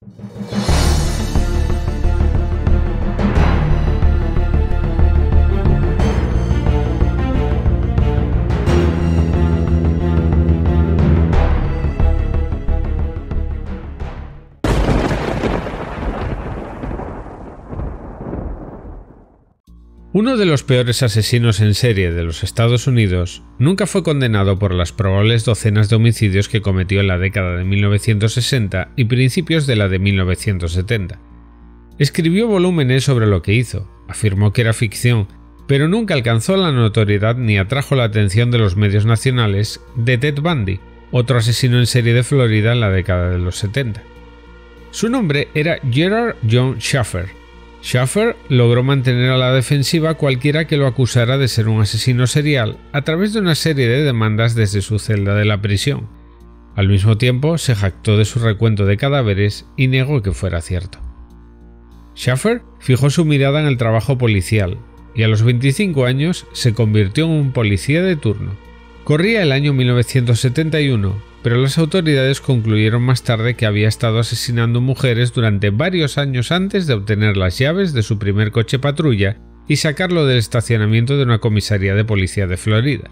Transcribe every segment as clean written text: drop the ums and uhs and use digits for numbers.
Uno de los peores asesinos en serie de los Estados Unidos nunca fue condenado por las probables docenas de homicidios que cometió en la década de 1960 y principios de la de 1970. Escribió volúmenes sobre lo que hizo, afirmó que era ficción, pero nunca alcanzó la notoriedad ni atrajo la atención de los medios nacionales de Ted Bundy, otro asesino en serie de Florida en la década de los 70. Su nombre era Gerard John Shaffer. Shaffer logró mantener a la defensiva cualquiera que lo acusara de ser un asesino serial a través de una serie de demandas desde su celda de la prisión. Al mismo tiempo, se jactó de su recuento de cadáveres y negó que fuera cierto. Shaffer fijó su mirada en el trabajo policial y a los 25 años se convirtió en un policía de turno. Corría el año 1971, pero las autoridades concluyeron más tarde que había estado asesinando mujeres durante varios años antes de obtener las llaves de su primer coche patrulla y sacarlo del estacionamiento de una comisaría de policía de Florida.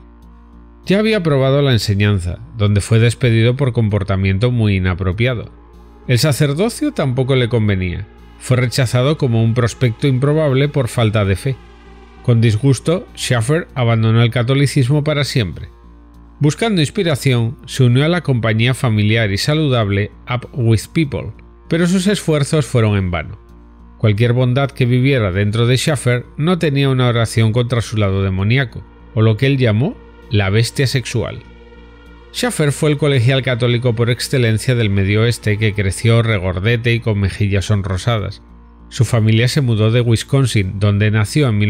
Ya había probado la enseñanza, donde fue despedido por comportamiento muy inapropiado. El sacerdocio tampoco le convenía. Fue rechazado como un prospecto improbable por falta de fe. Con disgusto, Shaffer abandonó el catolicismo para siempre. Buscando inspiración, se unió a la compañía familiar y saludable Up With People, pero sus esfuerzos fueron en vano. Cualquier bondad que viviera dentro de Shaffer no tenía una oración contra su lado demoníaco, o lo que él llamó la bestia sexual. Shaffer fue el colegial católico por excelencia del Medio Oeste que creció regordete y con mejillas sonrosadas. Su familia se mudó de Wisconsin, donde nació en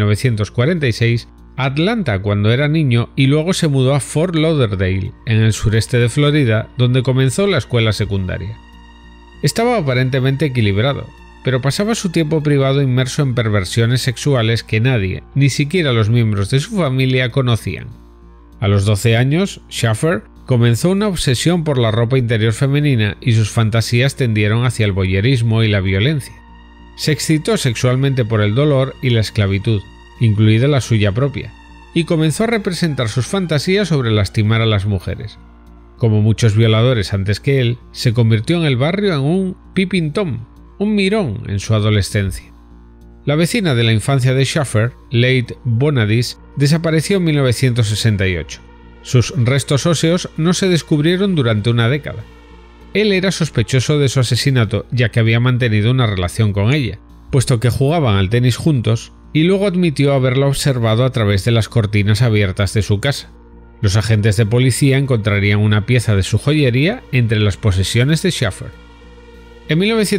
1946, a Atlanta cuando era niño y luego se mudó a Fort Lauderdale, en el sureste de Florida, donde comenzó la escuela secundaria. Estaba aparentemente equilibrado, pero pasaba su tiempo privado inmerso en perversiones sexuales que nadie, ni siquiera los miembros de su familia, conocían. A los 12 años, Shaffer comenzó una obsesión por la ropa interior femenina y sus fantasías tendieron hacia el voyerismo y la violencia. Se excitó sexualmente por el dolor y la esclavitud, incluida la suya propia, y comenzó a representar sus fantasías sobre lastimar a las mujeres. Como muchos violadores antes que él, se convirtió en el barrio en un peeping tom, un mirón en su adolescencia. La vecina de la infancia de Shaffer, Leigh Bonadis, desapareció en 1968. Sus restos óseos no se descubrieron durante una década. Él era sospechoso de su asesinato ya que había mantenido una relación con ella, puesto que jugaban al tenis juntos, y luego admitió haberla observado a través de las cortinas abiertas de su casa. Los agentes de policía encontrarían una pieza de su joyería entre las posesiones de Shaffer. En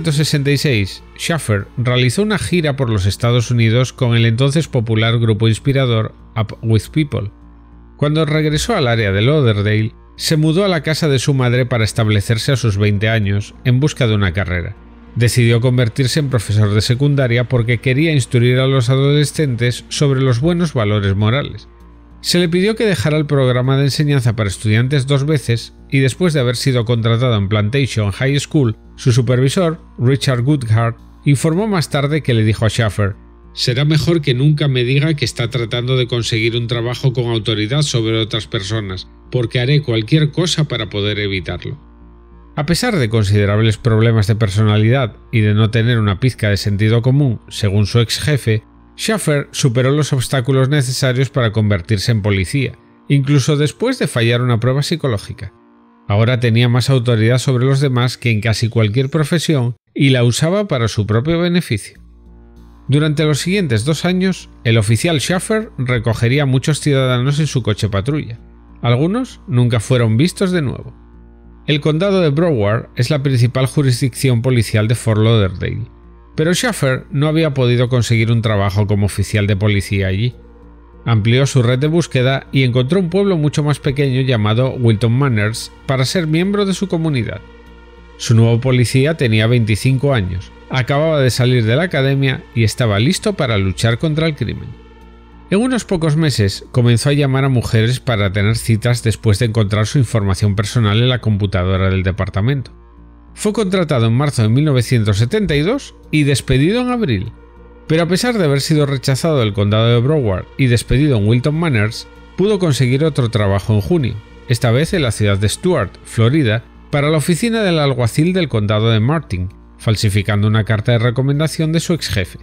1966, Shaffer realizó una gira por los Estados Unidos con el entonces popular grupo inspirador Up With People. Cuando regresó al área de Lauderdale, se mudó a la casa de su madre para establecerse a sus 20 años en busca de una carrera. Decidió convertirse en profesor de secundaria porque quería instruir a los adolescentes sobre los buenos valores morales. Se le pidió que dejara el programa de enseñanza para estudiantes 2 veces y después de haber sido contratado en Plantation High School, su supervisor, Richard Goodhart, informó más tarde que le dijo a Shaffer: «Será mejor que nunca me diga que está tratando de conseguir un trabajo con autoridad sobre otras personas, porque haré cualquier cosa para poder evitarlo». A pesar de considerables problemas de personalidad y de no tener una pizca de sentido común, según su ex jefe, Shaffer superó los obstáculos necesarios para convertirse en policía, incluso después de fallar una prueba psicológica. Ahora tenía más autoridad sobre los demás que en casi cualquier profesión y la usaba para su propio beneficio. Durante los siguientes 2 años, el oficial Shaffer recogería a muchos ciudadanos en su coche patrulla. Algunos nunca fueron vistos de nuevo. El condado de Broward es la principal jurisdicción policial de Fort Lauderdale, pero Shaffer no había podido conseguir un trabajo como oficial de policía allí. Amplió su red de búsqueda y encontró un pueblo mucho más pequeño llamado Wilton Manors para ser miembro de su comunidad. Su nuevo policía tenía 25 años, acababa de salir de la academia y estaba listo para luchar contra el crimen. En unos pocos meses comenzó a llamar a mujeres para tener citas después de encontrar su información personal en la computadora del departamento. Fue contratado en marzo de 1972 y despedido en abril. Pero a pesar de haber sido rechazado del condado de Broward y despedido en Wilton Manors, pudo conseguir otro trabajo en junio, esta vez en la ciudad de Stuart, Florida, para la oficina del alguacil del condado de Martin, falsificando una carta de recomendación de su ex jefe.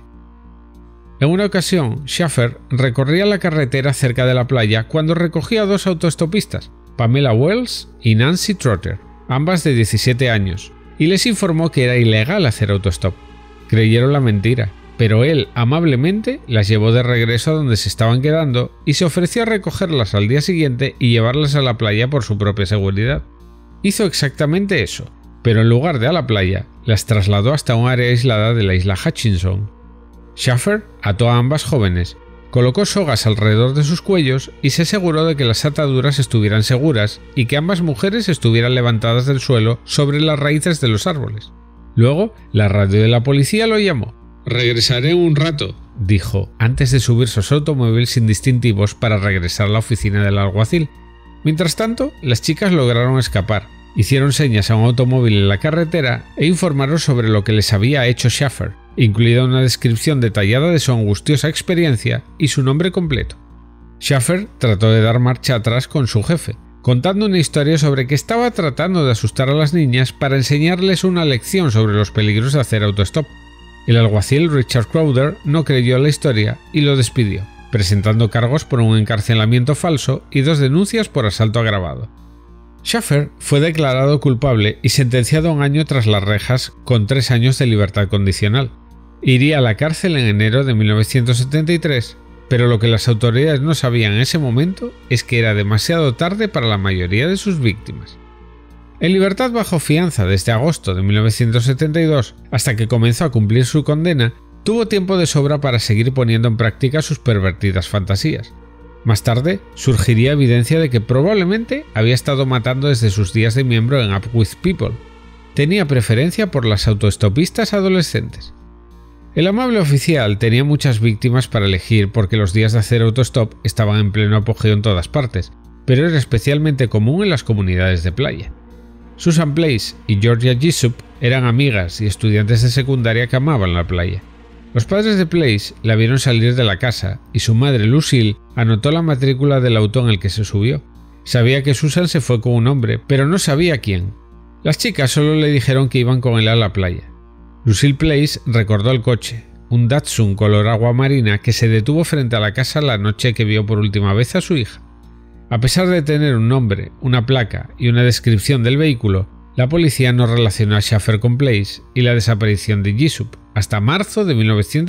En una ocasión, Schaffer recorría la carretera cerca de la playa cuando recogió a dos autoestopistas, Pamela Wells y Nancy Trotter, ambas de 17 años, y les informó que era ilegal hacer autostop. Creyeron la mentira, pero él amablemente las llevó de regreso a donde se estaban quedando y se ofreció a recogerlas al día siguiente y llevarlas a la playa por su propia seguridad. Hizo exactamente eso, pero en lugar de a la playa, las trasladó hasta un área aislada de la isla Hutchinson. Schaffer ató a ambas jóvenes, colocó sogas alrededor de sus cuellos y se aseguró de que las ataduras estuvieran seguras y que ambas mujeres estuvieran levantadas del suelo sobre las raíces de los árboles. Luego, la radio de la policía lo llamó. «Regresaré en un rato», dijo, antes de subirse a su automóvil sin distintivos para regresar a la oficina del alguacil. Mientras tanto, las chicas lograron escapar, hicieron señas a un automóvil en la carretera e informaron sobre lo que les había hecho Schaffer, incluida una descripción detallada de su angustiosa experiencia y su nombre completo. Schaffer trató de dar marcha atrás con su jefe, contando una historia sobre que estaba tratando de asustar a las niñas para enseñarles una lección sobre los peligros de hacer autostop. El alguacil Richard Crowder no creyó la historia y lo despidió, presentando cargos por un encarcelamiento falso y 2 denuncias por asalto agravado. Schaffer fue declarado culpable y sentenciado a 1 año tras las rejas con 3 años de libertad condicional. Iría a la cárcel en enero de 1973, pero lo que las autoridades no sabían en ese momento es que era demasiado tarde para la mayoría de sus víctimas. En libertad bajo fianza desde agosto de 1972 hasta que comenzó a cumplir su condena, tuvo tiempo de sobra para seguir poniendo en práctica sus pervertidas fantasías. Más tarde, surgiría evidencia de que probablemente había estado matando desde sus días de miembro en Up With People. Tenía preferencia por las autoestopistas adolescentes. El amable oficial tenía muchas víctimas para elegir porque los días de hacer autostop estaban en pleno apogeo en todas partes, pero era especialmente común en las comunidades de playa. Susan Place y Georgia Jessup eran amigas y estudiantes de secundaria que amaban la playa. Los padres de Place la vieron salir de la casa y su madre Lucille anotó la matrícula del auto en el que se subió. Sabía que Susan se fue con un hombre, pero no sabía quién. Las chicas solo le dijeron que iban con él a la playa. Lucille Place recordó el coche, un Datsun color agua marina que se detuvo frente a la casa la noche que vio por última vez a su hija. A pesar de tener un nombre, una placa y una descripción del vehículo, la policía no relacionó a Schaffer con Place y la desaparición de Jessup hasta marzo de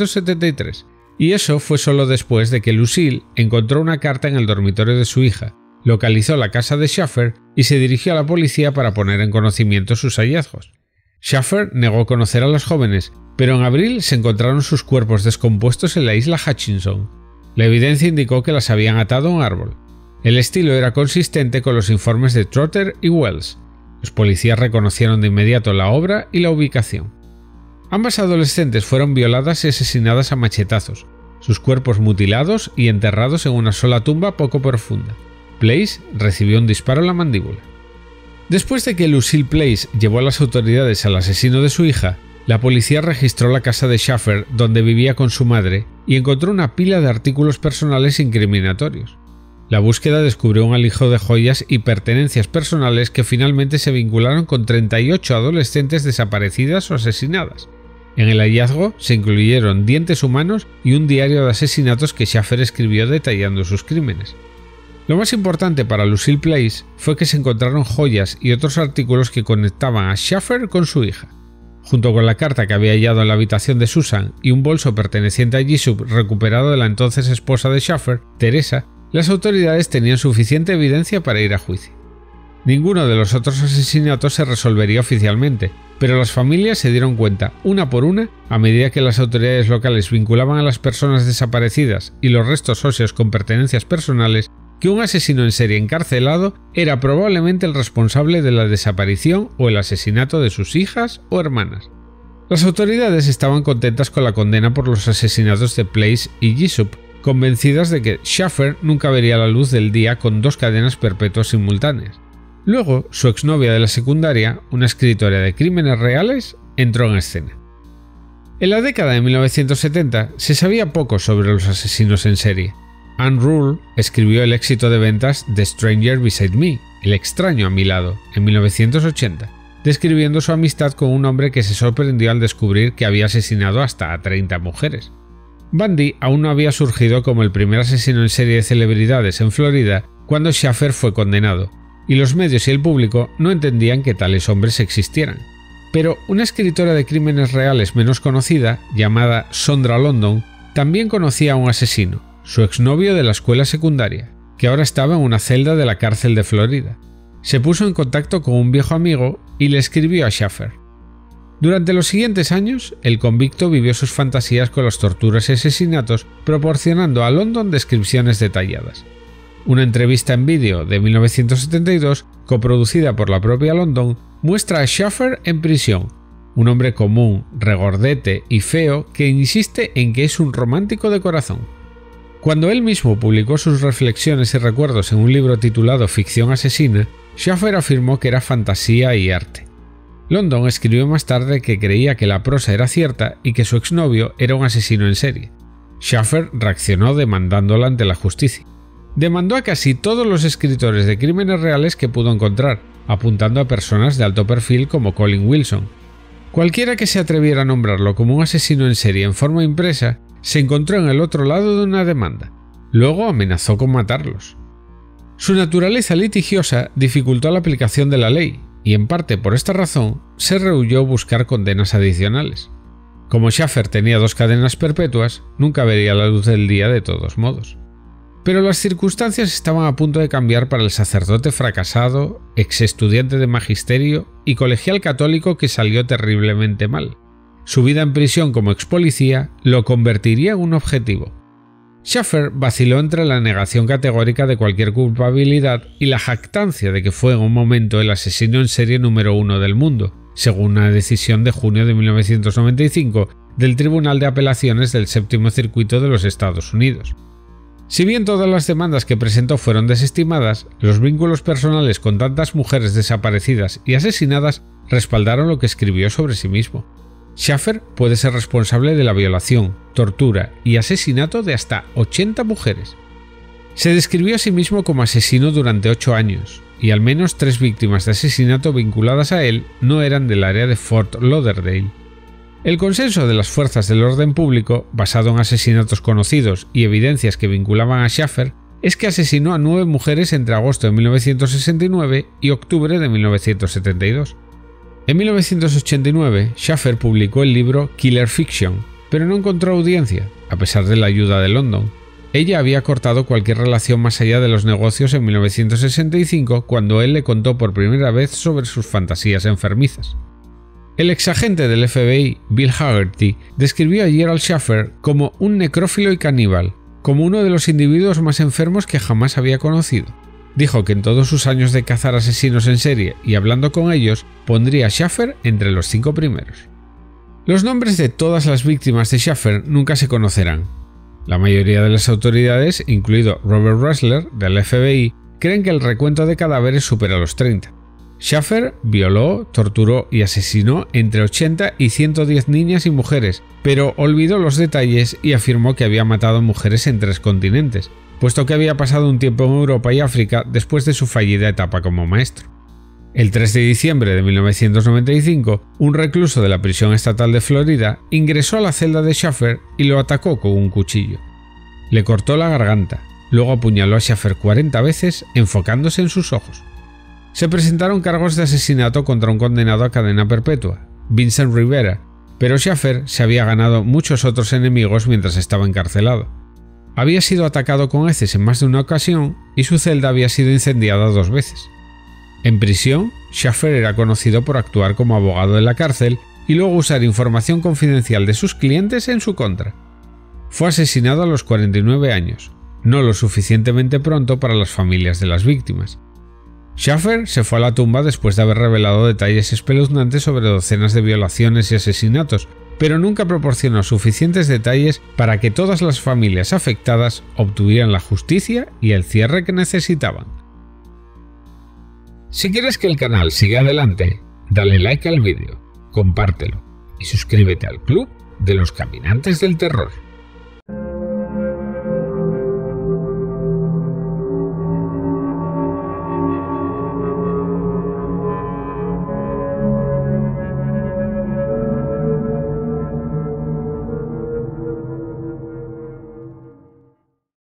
1973, y eso fue solo después de que Lucille encontró una carta en el dormitorio de su hija, localizó la casa de Schaffer y se dirigió a la policía para poner en conocimiento sus hallazgos. Schaffer negó conocer a los jóvenes, pero en abril se encontraron sus cuerpos descompuestos en la isla Hutchinson. La evidencia indicó que las habían atado a un árbol. El estilo era consistente con los informes de Trotter y Wells. Los policías reconocieron de inmediato la obra y la ubicación. Ambas adolescentes fueron violadas y asesinadas a machetazos, sus cuerpos mutilados y enterrados en una sola tumba poco profunda. Place recibió un disparo en la mandíbula. Después de que Lucille Place llevó a las autoridades al asesino de su hija, la policía registró la casa de Schaffer donde vivía con su madre y encontró una pila de artículos personales incriminatorios. La búsqueda descubrió un alijo de joyas y pertenencias personales que finalmente se vincularon con 38 adolescentes desaparecidas o asesinadas. En el hallazgo se incluyeron dientes humanos y un diario de asesinatos que Schaffer escribió detallando sus crímenes. Lo más importante para Lucille Place fue que se encontraron joyas y otros artículos que conectaban a Schaffer con su hija. Junto con la carta que había hallado en la habitación de Susan y un bolso perteneciente a Jessup recuperado de la entonces esposa de Schaffer, Teresa, las autoridades tenían suficiente evidencia para ir a juicio. Ninguno de los otros asesinatos se resolvería oficialmente, pero las familias se dieron cuenta, una por una, a medida que las autoridades locales vinculaban a las personas desaparecidas y los restos óseos con pertenencias personales, que un asesino en serie encarcelado era probablemente el responsable de la desaparición o el asesinato de sus hijas o hermanas. Las autoridades estaban contentas con la condena por los asesinatos de Place y Jessup, convencidas de que Schaffer nunca vería la luz del día con 2 cadenas perpetuas simultáneas. Luego, su exnovia de la secundaria, una escritora de crímenes reales, entró en escena. En la década de 1970 se sabía poco sobre los asesinos en serie. Anne Rule escribió el éxito de ventas The Stranger Beside Me, El extraño a mi lado, en 1980, describiendo su amistad con un hombre que se sorprendió al descubrir que había asesinado hasta a 30 mujeres. Bundy aún no había surgido como el primer asesino en serie de celebridades en Florida cuando Shaffer fue condenado, y los medios y el público no entendían que tales hombres existieran. Pero una escritora de crímenes reales menos conocida, llamada Sondra London, también conocía a un asesino, su exnovio de la escuela secundaria, que ahora estaba en una celda de la cárcel de Florida. Se puso en contacto con un viejo amigo y le escribió a Shaffer. Durante los siguientes años, el convicto vivió sus fantasías con las torturas y asesinatos, proporcionando a London descripciones detalladas. Una entrevista en vídeo de 1972, coproducida por la propia London, muestra a Shaffer en prisión, un hombre común, regordete y feo que insiste en que es un romántico de corazón. Cuando él mismo publicó sus reflexiones y recuerdos en un libro titulado Ficción asesina, Shaffer afirmó que era fantasía y arte. London escribió más tarde que creía que la prosa era cierta y que su exnovio era un asesino en serie. Shaffer reaccionó demandándola ante la justicia. Demandó a casi todos los escritores de crímenes reales que pudo encontrar, apuntando a personas de alto perfil como Colin Wilson. Cualquiera que se atreviera a nombrarlo como un asesino en serie en forma impresa se encontró en el otro lado de una demanda. Luego amenazó con matarlos. Su naturaleza litigiosa dificultó la aplicación de la ley, y en parte por esta razón se rehuyó buscar condenas adicionales. Como Shaffer tenía 2 cadenas perpetuas, nunca vería la luz del día de todos modos. Pero las circunstancias estaban a punto de cambiar para el sacerdote fracasado, ex estudiante de magisterio y colegial católico que salió terriblemente mal. Su vida en prisión como ex policía lo convertiría en un objetivo. Shaffer vaciló entre la negación categórica de cualquier culpabilidad y la jactancia de que fue en un momento el asesino en serie número 1 del mundo, según una decisión de junio de 1995 del Tribunal de Apelaciones del Séptimo Circuito de los Estados Unidos. Si bien todas las demandas que presentó fueron desestimadas, los vínculos personales con tantas mujeres desaparecidas y asesinadas respaldaron lo que escribió sobre sí mismo. Shaffer puede ser responsable de la violación, tortura y asesinato de hasta 80 mujeres. Se describió a sí mismo como asesino durante 8 años, y al menos 3 víctimas de asesinato vinculadas a él no eran del área de Fort Lauderdale. El consenso de las fuerzas del orden público, basado en asesinatos conocidos y evidencias que vinculaban a Shaffer, es que asesinó a 9 mujeres entre agosto de 1969 y octubre de 1972. En 1989, Shaffer publicó el libro Killer Fiction, pero no encontró audiencia, a pesar de la ayuda de London. Ella había cortado cualquier relación más allá de los negocios en 1965, cuando él le contó por primera vez sobre sus fantasías enfermizas. El exagente del FBI, Bill Haggerty, describió a Gerald Shaffer como un necrófilo y caníbal, como uno de los individuos más enfermos que jamás había conocido. Dijo que en todos sus años de cazar asesinos en serie y hablando con ellos, pondría a Shaffer entre los 5 primeros. Los nombres de todas las víctimas de Shaffer nunca se conocerán. La mayoría de las autoridades, incluido Robert Ressler, del FBI, creen que el recuento de cadáveres supera los 30. Shaffer violó, torturó y asesinó entre 80 y 110 niñas y mujeres, pero olvidó los detalles y afirmó que había matado mujeres en 3 continentes, puesto que había pasado un tiempo en Europa y África después de su fallida etapa como maestro. El 3 de diciembre de 1995, un recluso de la prisión estatal de Florida ingresó a la celda de Shaffer y lo atacó con un cuchillo. Le cortó la garganta, luego apuñaló a Shaffer 40 veces enfocándose en sus ojos. Se presentaron cargos de asesinato contra un condenado a cadena perpetua, Vincent Rivera, pero Shaffer se había ganado muchos otros enemigos mientras estaba encarcelado. Había sido atacado con heces en más de una ocasión y su celda había sido incendiada 2 veces. En prisión, Shaffer era conocido por actuar como abogado de la cárcel y luego usar información confidencial de sus clientes en su contra. Fue asesinado a los 49 años, no lo suficientemente pronto para las familias de las víctimas. Shaffer se fue a la tumba después de haber revelado detalles espeluznantes sobre docenas de violaciones y asesinatos, pero nunca proporcionó suficientes detalles para que todas las familias afectadas obtuvieran la justicia y el cierre que necesitaban. Si quieres que el canal siga adelante, dale like al vídeo, compártelo y suscríbete al Club de los Caminantes del Terror.